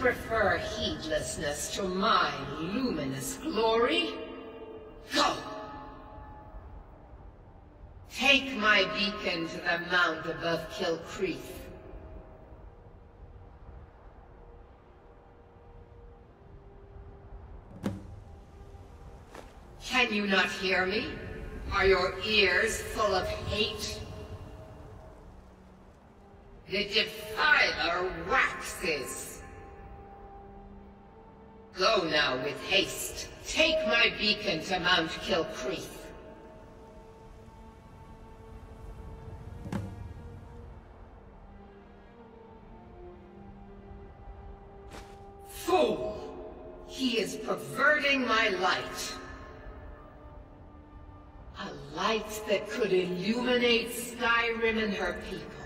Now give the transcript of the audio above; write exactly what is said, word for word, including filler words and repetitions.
prefer heedlessness to my luminous glory? Go! Take my beacon to the mount above Kilcreath. Can you not hear me? Are your ears full of hate? The defiler waxes. Go now with haste. Take my beacon to Mount Kilcreath. Fool! He is perverting my light. A light that could illuminate Skyrim and her people.